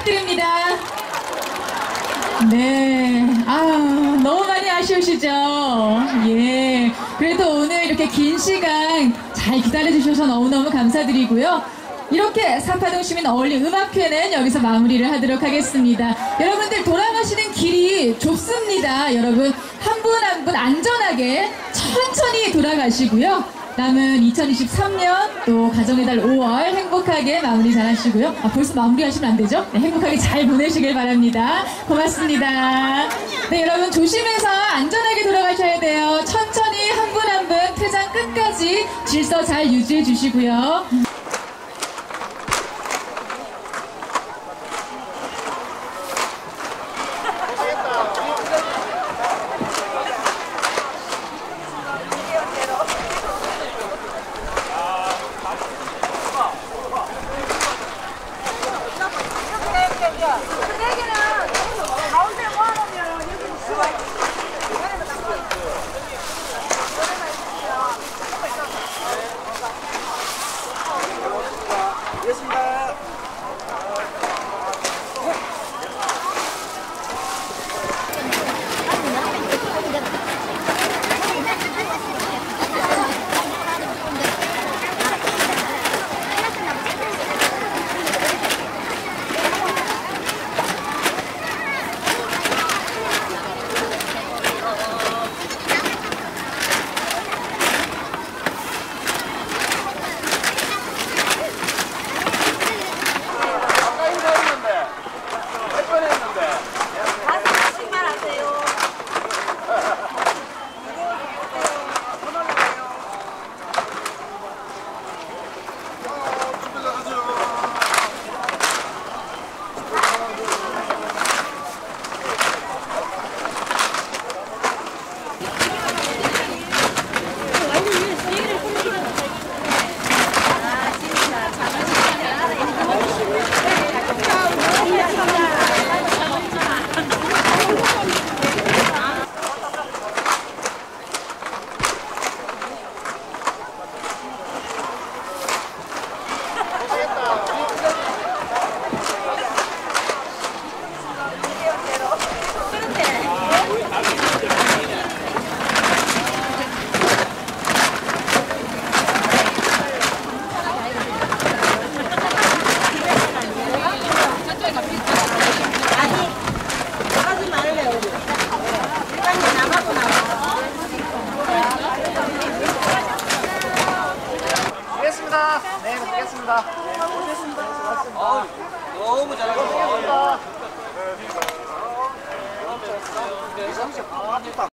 부탁드립니다. 네, 너무 많이 아쉬우시죠? 예. 그래도 오늘 이렇게 긴 시간 잘 기다려주셔서 너무너무 감사드리고요. 이렇게 사파동 시민 어울림 음악회는 여기서 마무리를 하도록 하겠습니다. 여러분들 돌아가시는 길이 좁습니다. 여러분 한 분 한 분 안전하게 천천히 돌아가시고요. 남은 2023년 또 가정의 달 5월 행복하게 마무리 잘 하시고요. 벌써 마무리 하시면 안 되죠? 네, 행복하게 잘 보내시길 바랍니다. 고맙습니다. 네, 여러분 조심해서 안전하게 돌아가셔야 돼요. 천천히 한 분 한 분 퇴장 끝까지 질서 잘 유지해 주시고요. 네, 뵙겠습니다. 너무 잘하셨습니다.